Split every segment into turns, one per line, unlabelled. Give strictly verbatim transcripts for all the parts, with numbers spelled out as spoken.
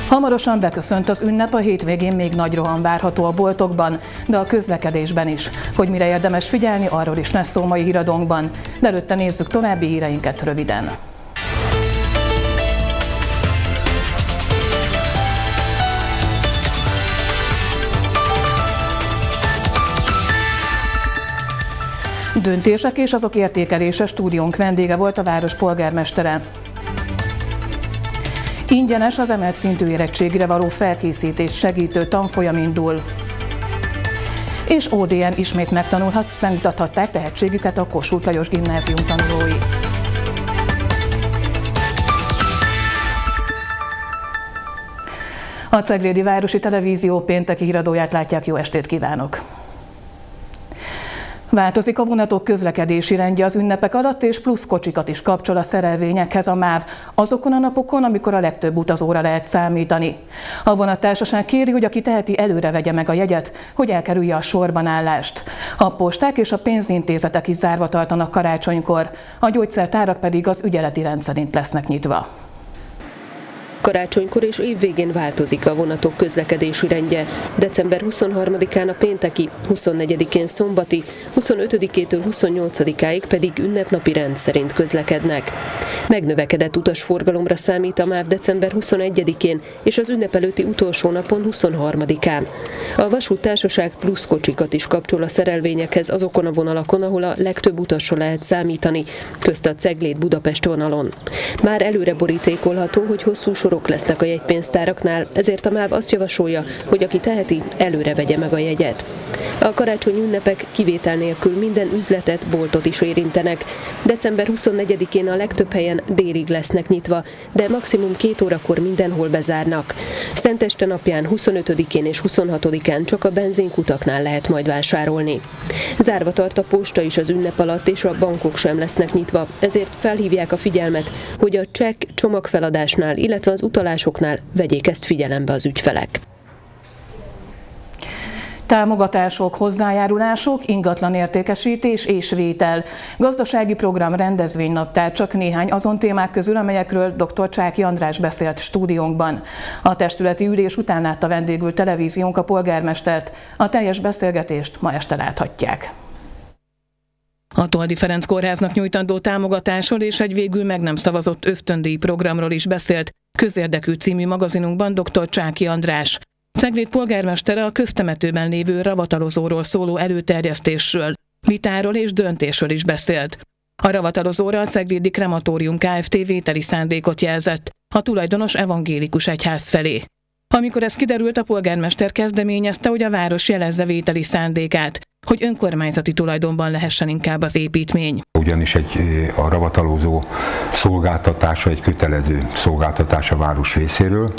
Hamarosan beköszönt az ünnep, a hétvégén még nagy roham várható a boltokban, de a közlekedésben is. Hogy mire érdemes figyelni, arról is lesz szó mai híradónkban. De előtte nézzük további híreinket röviden. Döntések és azok értékelése stúdiónk vendége volt a város polgármestere. Ingyenes az emelt szintű érettségire való felkészítést segítő tanfolyam indul. És ó dé en ismét megtanulhatták tehetségüket a Kossuth Lajos Gimnázium tanulói. A Ceglédi Városi Televízió pénteki híradóját látják, jó estét kívánok! Változik a vonatok közlekedési rendje az ünnepek alatt, és plusz kocsikat is kapcsol a szerelvényekhez a MÁV azokon a napokon, amikor a legtöbb utazóra lehet számítani. A vonattársaság kéri, hogy aki teheti, előre vegye meg a jegyet, hogy elkerülje a sorbanállást. A posták és a pénzintézetek is zárva tartanak karácsonykor, a gyógyszertárak pedig az ügyeleti rend szerint lesznek nyitva.
Karácsonykor és évvégén változik a vonatok közlekedési rendje. december huszonharmadikán a pénteki, huszonnegyedikén szombati, huszonötödikétől huszonnyolcadikáig pedig ünnepnapi rend szerint közlekednek. Megnövekedett utasforgalomra számít a MÁV december huszonegyedikén és az ünnep előtti utolsó napon, huszonharmadikán. A vasúttársaság plusz kocsikat is kapcsol a szerelvényekhez azokon a vonalakon, ahol a legtöbb utasra lehet számítani, közt a Cegléd-Budapest vonalon. Már előre borítékolható, hogy hosszú sorok lesznek a jegypénztáraknál, ezért a MÁV azt javasolja, hogy aki teheti, előre vegye meg a jegyet. A karácsonyi ünnepek kivétel nélkül minden üzletet, boltot is érintenek. december huszonnegyedikén a legtöbb helyen délig lesznek nyitva, de maximum két órakor mindenhol bezárnak. Szenteste napján, huszonötödikén és huszonhatodikán csak a benzinkutaknál lehet majd vásárolni. Zárva tart a posta is az ünnep alatt, és a bankok sem lesznek nyitva, ezért felhívják a figyelmet, hogy a csekk csomagfeladásnál, illetve az utalásoknál vegyék ezt figyelembe az ügyfelek.
Támogatások, hozzájárulások, ingatlan értékesítés és vétel. Gazdasági program, rendezvénynaptár csak néhány azon témák közül, amelyekről dr. Csáky András beszélt stúdiónkban. A testületi ülés után látta vendégül televíziónk a polgármestert. A teljes beszélgetést ma este láthatják. A Toldy Ferenc Kórháznak nyújtandó támogatásról és egy végül meg nem szavazott ösztöndíj programról is beszélt Közérdekű című magazinunkban dr. Csáky András. Cegléd polgármestere a köztemetőben lévő ravatalozóról szóló előterjesztésről, vitáról és döntésről is beszélt. A ravatalozóra a Ceglédi Krematórium Kft. Vételi szándékot jelzett a tulajdonos evangélikus egyház felé. Amikor ez kiderült, a polgármester kezdeményezte, hogy a város jelezze vételi szándékát, hogy önkormányzati tulajdonban lehessen inkább az építmény.
Ugyanis egy, a ravatalozó szolgáltatása egy kötelező szolgáltatás a város részéről,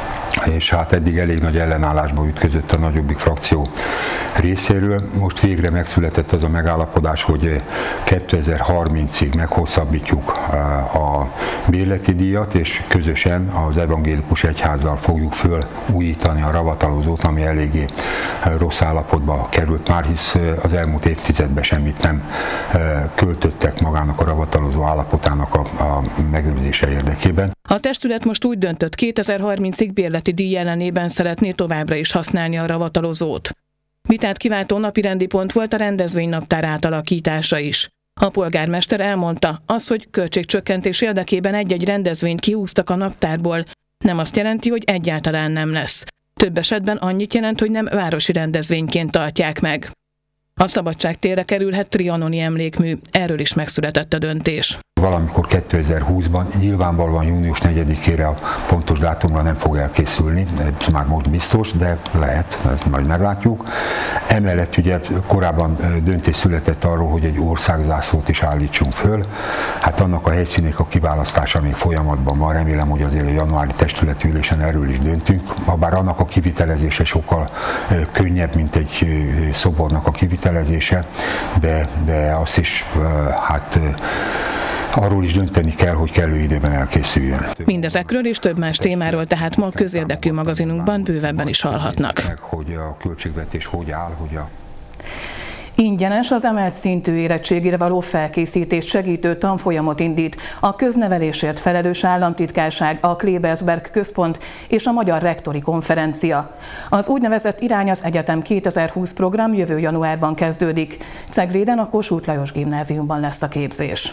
és hát eddig elég nagy ellenállásba ütközött a nagyobbik frakció részéről. Most végre megszületett az a megállapodás, hogy kétezer-harmincig meghosszabbítjuk a bérleti díjat, és közösen az evangélikus egyházzal fogjuk fölújítani a ravatalozót, ami eléggé rossz állapotba került már, hisz az elmúlt évtizedben semmit nem költöttek magának a ravatalozó állapotának a, a megőrzése érdekében.
A testület most úgy döntött, kétezer-harmincig bérleti díj ellenében szeretné továbbra is használni a ravatalozót. Vitát kiváltó napirendi pont volt a rendezvénynaptár átalakítása is. A polgármester elmondta, az, hogy költségcsökkentés érdekében egy-egy rendezvényt kihúztak a naptárból, nem azt jelenti, hogy egyáltalán nem lesz. Több esetben annyit jelent, hogy nem városi rendezvényként tartják meg. A Szabadságtérre kerülhet trianoni emlékmű, erről is megszületett a döntés.
Valamikor kétezer-húszban, nyilvánvalóan június negyedikére a pontos dátumra nem fog elkészülni, ez már most biztos, de lehet, majd meglátjuk. Emellett ugye korábban döntés született arról, hogy egy országzászlót is állítsunk föl. Hát annak a helyszínek a kiválasztása még folyamatban van, remélem, hogy azért a januári testületi ülésen erről is döntünk. Habár annak a kivitelezése sokkal könnyebb, mint egy szobornak a kivitelezése, de, de azt is hát arról is dönteni kell, hogy kellő időben elkészüljön.
Mindezekről és több más témáról tehát ma a Közérdekű magazinunkban bővebben is hallhatnak.
Hogy a költségvetés hogy áll, hogy a
Ingyenes, az emelt szintű érettségére való felkészítést segítő tanfolyamot indít a köznevelésért felelős államtitkárság, a Klebersberg Központ és a Magyar Rektori Konferencia. Az úgynevezett Irány az Egyetem kétezer-húsz program jövő januárban kezdődik. Cegléden a Kossuth Lajos Gimnáziumban lesz a képzés.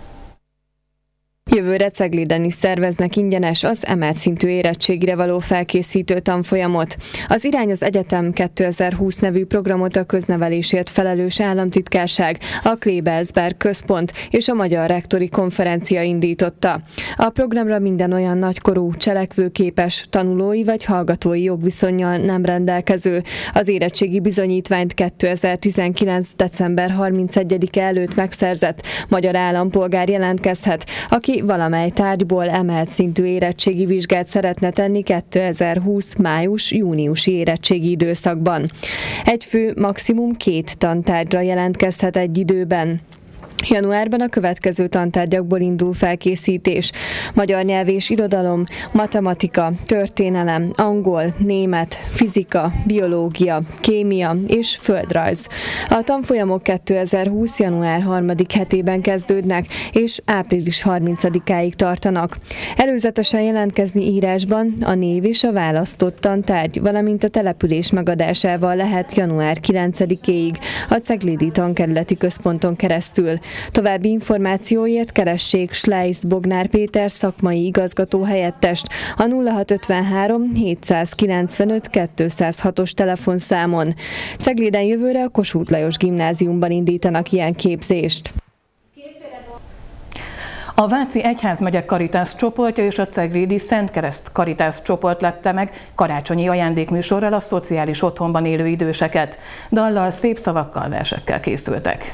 Jövőre Cegléden is szerveznek ingyenes, az emelt szintű érettségire való felkészítő tanfolyamot. Az Irány az Egyetem kétezer-húsz nevű programot a köznevelésért felelős államtitkárság, a Klebersberg Központ és a Magyar Rektori Konferencia indította. A programra minden olyan nagykorú, cselekvőképes, tanulói vagy hallgatói jogviszonnyal nem rendelkező, az érettségi bizonyítványt kétezer-tizenkilenc. december harmincegyedike előtt megszerzett magyar állampolgár jelentkezhet, aki valamely tárgyból emelt szintű érettségi vizsgát szeretne tenni kétezer-húsz. május-júniusi érettségi időszakban. Egy fő maximum két tantárgyra jelentkezhet egy időben. Januárban a következő tantárgyakból indul felkészítés: magyar nyelv és irodalom, matematika, történelem, angol, német, fizika, biológia, kémia és földrajz. A tanfolyamok kétezer-húsz. január harmadik hetében kezdődnek, és április harmincadikáig tartanak. Előzetesen jelentkezni írásban a név és a választott tantárgy, valamint a település megadásával lehet január kilencedikéig a Ceglédi Tankerületi Központon keresztül. További információért keressék Schleis Bognár Péter szakmai igazgató helyettest a nulla hat ötvenhárom hétszázkilencvenöt kétszázhatos telefonszámon. Cegléden jövőre a Kossuth Lajos Gimnáziumban indítanak ilyen képzést.
A Váci Egyházmegye Caritas csoportja és a ceglédi Szent Kereszt Caritas csoport lepte meg karácsonyi ajándékműsorral a szociális otthonban élő időseket. Dallal, szép szavakkal, versekkel készültek.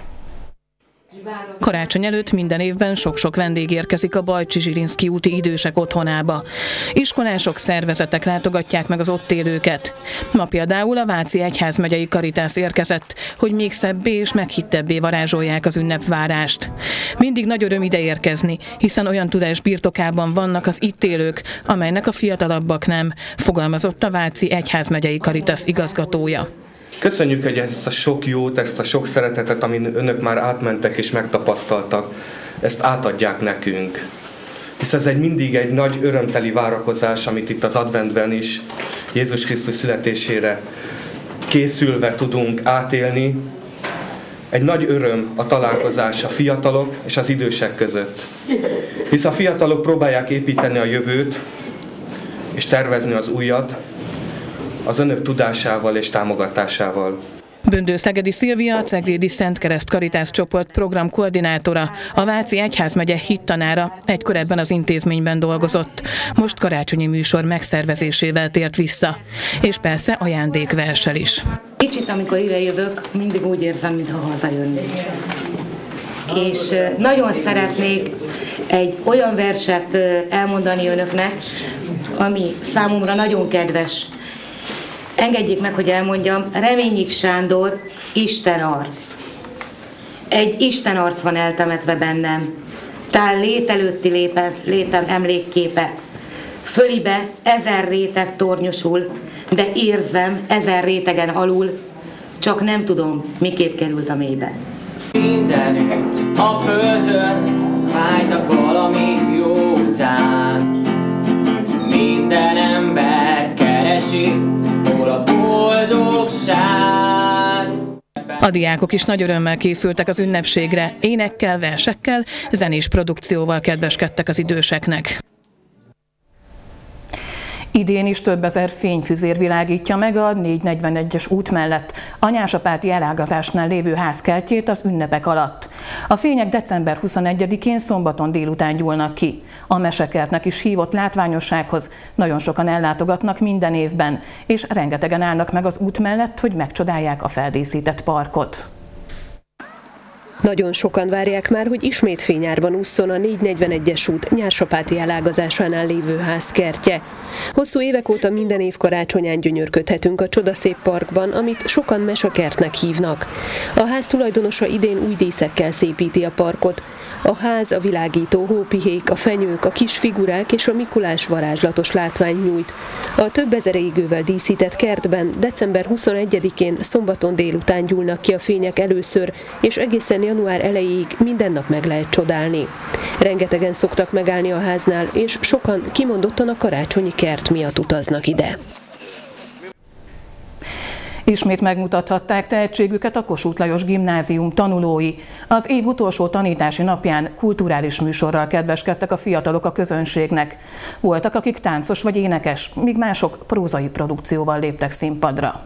Karácsony előtt minden évben sok-sok vendég érkezik a Bajcsy-Zsilinszky úti idősek otthonába. Iskolások, szervezetek látogatják meg az ott élőket. Ma például a Váci Egyházmegyei Caritas érkezett, hogy még szebbé és meghittebbé varázsolják az ünnepvárást. Mindig nagy öröm ide érkezni, hiszen olyan tudás birtokában vannak az itt élők, amelynek a fiatalabbak nem, fogalmazott a Váci Egyházmegyei Caritas igazgatója.
Köszönjük, hogy ezt a sok jót, ezt a sok szeretetet, amin önök már átmentek és megtapasztaltak, ezt átadják nekünk. Hisz ez egy mindig egy nagy örömteli várakozás, amit itt az adventben is Jézus Krisztus születésére készülve tudunk átélni. Egy nagy öröm a találkozás a fiatalok és az idősek között. Hisz a fiatalok próbálják építeni a jövőt és tervezni az újat, az önök tudásával és támogatásával.
Böndő Szegedi Szilvia, a Ceglédi Szent Kereszt Caritas csoport program koordinátora, a Váci Egyházmegye hittanára, egykor ebben az intézményben dolgozott. Most karácsonyi műsor megszervezésével tért vissza, és persze ajándékverssel is.
Kicsit, amikor ide jövök, mindig úgy érzem, mintha hazajönnék. És nagyon szeretnék egy olyan verset elmondani önöknek, ami számomra nagyon kedves. Engedjék meg, hogy elmondjam, Reményik Sándor, Isten arc. Egy Isten arc van eltemetve bennem, tál lét előtti lépe, létem emlékképe. Fölibe ezer réteg tornyosul, de érzem ezer rétegen alul, csak nem tudom, miképp került a mélybe.
Mindenütt a földön vágynak valami jó után. Minden ember keresi, hol a boldogság.
A diákok is nagy örömmel készültek az ünnepségre, énekkel, versekkel, zenés produkcióval kedveskedtek az időseknek. Idén is több ezer fényfüzér világítja meg a négyszáznegyvenegyes út mellett a Nyásapáti elágazásnál lévő ház kertjét az ünnepek alatt. A fények december huszonegyedikén szombaton délután gyúlnak ki. A mesekertnek is hívott látványossághoz nagyon sokan ellátogatnak minden évben, és rengetegen állnak meg az út mellett, hogy megcsodálják a feldíszített parkot.
Nagyon sokan várják már, hogy ismét fényárban ússzon a négyszáznegyvenegyes út Nyársapáti elágazásánál lévő ház kertje. Hosszú évek óta minden év karácsonyán gyönyörködhetünk a csodaszép parkban, amit sokan mesekertnek hívnak. A ház tulajdonosa idén új díszekkel szépíti a parkot. A ház, a világító hópihék, a fenyők, a kis figurák és a Mikulás varázslatos látvány nyújt. A több ezer égővel díszített kertben december huszonegyedikén szombaton délután gyúlnak ki a fények először, és egészen január elejéig minden nap meg lehet csodálni. Rengetegen szoktak megállni a háznál, és sokan kimondottan a karácsonyi kert miatt utaznak ide.
Ismét megmutathatták tehetségüket a Kossuth Lajos Gimnázium tanulói. Az év utolsó tanítási napján kulturális műsorral kedveskedtek a fiatalok a közönségnek. Voltak, akik táncos vagy énekes, míg mások prózai produkcióval léptek színpadra.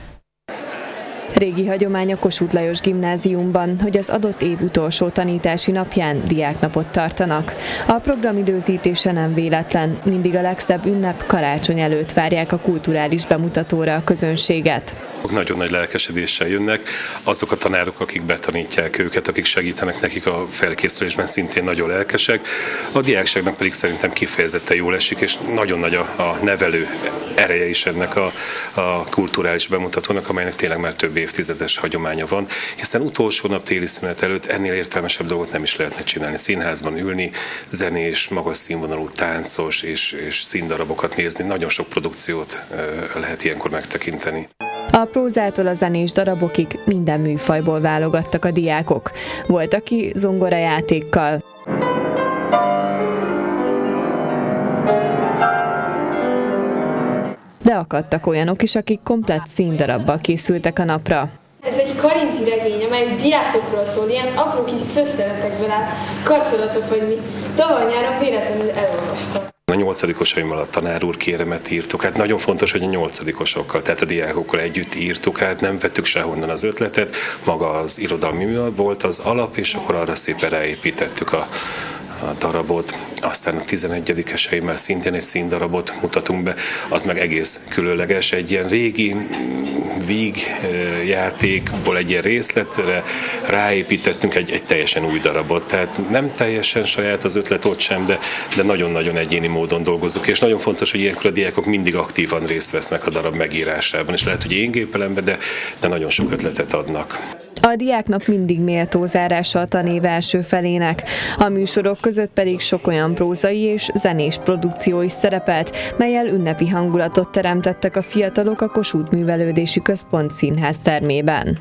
Régi hagyomány a Kossuth Lajos Gimnáziumban, hogy az adott év utolsó tanítási napján diáknapot tartanak. A program időzítése nem véletlen, mindig a legszebb ünnep karácsony előtt várják a kulturális bemutatóra a közönséget.
Nagyon nagy lelkesedéssel jönnek, azok a tanárok, akik betanítják őket, akik segítenek nekik a felkészülésben, szintén nagyon lelkesek. A diákságnak pedig szerintem kifejezetten jól esik, és nagyon nagy a, a nevelő ereje is ennek a, a kulturális bemutatónak, amelynek tényleg már több évtizedes hagyománya van, hiszen utolsó nap téli szünet előtt ennél értelmesebb dolgot nem is lehetne csinálni. Színházban ülni, zenés, magas színvonalú táncos és, és színdarabokat nézni, nagyon sok produkciót lehet ilyenkor megtekinteni.
A prózától a zenés darabokig minden műfajból válogattak a diákok. Volt, aki zongorajátékkal, de akadtak olyanok is, akik komplett színdarabbal készültek a napra.
Ez egy karinti regény, amely diákokról szól, ilyen apró kis szösszenetekből áll, karcolatok vagy mi. Tavaly nyáron véletlenül elolvastam.
A nyolcadikosaimmal a tanár úr kéremet írtuk, hát nagyon fontos, hogy a nyolcadikosokkal, tehát a diákokkal együtt írtuk, hát nem vettük sehonnan az ötletet, maga az irodalmi mű volt az alap, és akkor arra szépen ráépítettük a a darabot, aztán a tizenegyedikeseimmel szintén egy színdarabot mutatunk be, az meg egész különleges, egy ilyen régi víg játékból egy ilyen részletre ráépítettünk egy, egy teljesen új darabot, tehát nem teljesen saját az ötlet ott sem, de, de nagyon-nagyon egyéni módon dolgozunk, és nagyon fontos, hogy ilyenkor a diákok mindig aktívan részt vesznek a darab megírásában, és lehet, hogy én gépelembe, de, de nagyon sok ötletet adnak.
A diáknap mindig méltó zárása a tanév első felének. A műsorok között pedig sok olyan prózai és zenés produkció is szerepelt, mellyel ünnepi hangulatot teremtettek a fiatalok a Kossuth Művelődési Központ színház termében.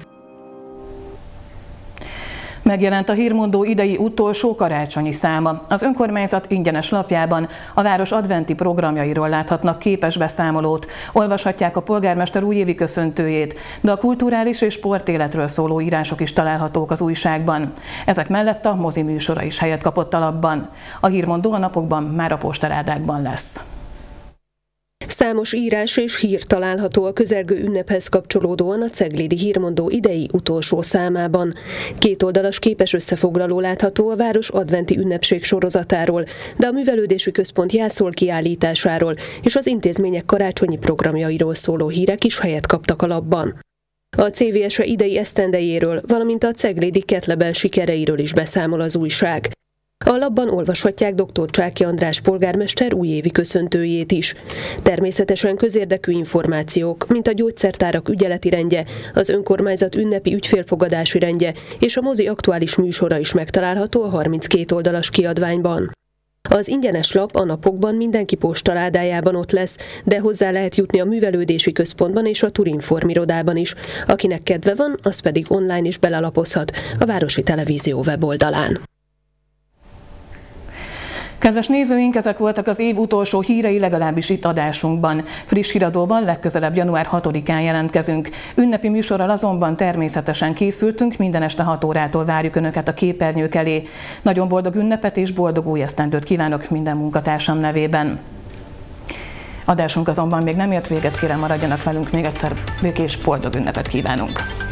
Megjelent a Hírmondó idei utolsó karácsonyi száma. Az önkormányzat ingyenes lapjában a város adventi programjairól láthatnak képes beszámolót, olvashatják a polgármester újévi köszöntőjét, de a kulturális és sportéletről szóló írások is találhatók az újságban. Ezek mellett a mozi műsora is helyet kapott a lapban. A Hírmondó a napokban már a postaládákban lesz.
Számos írás és hír található a közelgő ünnephez kapcsolódóan a Ceglédi Hírmondó idei utolsó számában. Kétoldalas képes összefoglaló látható a város adventi ünnepség sorozatáról, de a Művelődési Központ jászol kiállításáról és az intézmények karácsonyi programjairól szóló hírek is helyet kaptak a lapban. A cé vé es e idei esztendejéről, valamint a ceglédi Ketlebel sikereiről is beszámol az újság. A lapban olvashatják dr. Csáky András polgármester újévi köszöntőjét is. Természetesen közérdekű információk, mint a gyógyszertárak ügyeleti rendje, az önkormányzat ünnepi ügyfélfogadási rendje és a mozi aktuális műsora is megtalálható a harminckét oldalas kiadványban. Az ingyenes lap a napokban mindenki postaládájában ott lesz, de hozzá lehet jutni a Művelődési Központban és a Turinform irodában is. Akinek kedve van, az pedig online is belelapozhat a Városi Televízió weboldalán.
Kedves nézőink, ezek voltak az év utolsó hírei, legalábbis itt adásunkban. Friss híradóban legközelebb január hatodikán jelentkezünk. Ünnepi műsorral azonban természetesen készültünk, minden este hat órától várjuk Önöket a képernyők elé. Nagyon boldog ünnepet és boldog új esztendőt kívánok minden munkatársam nevében. Adásunk azonban még nem ért véget, kérem maradjanak velünk, még egyszer békés boldog ünnepet kívánunk.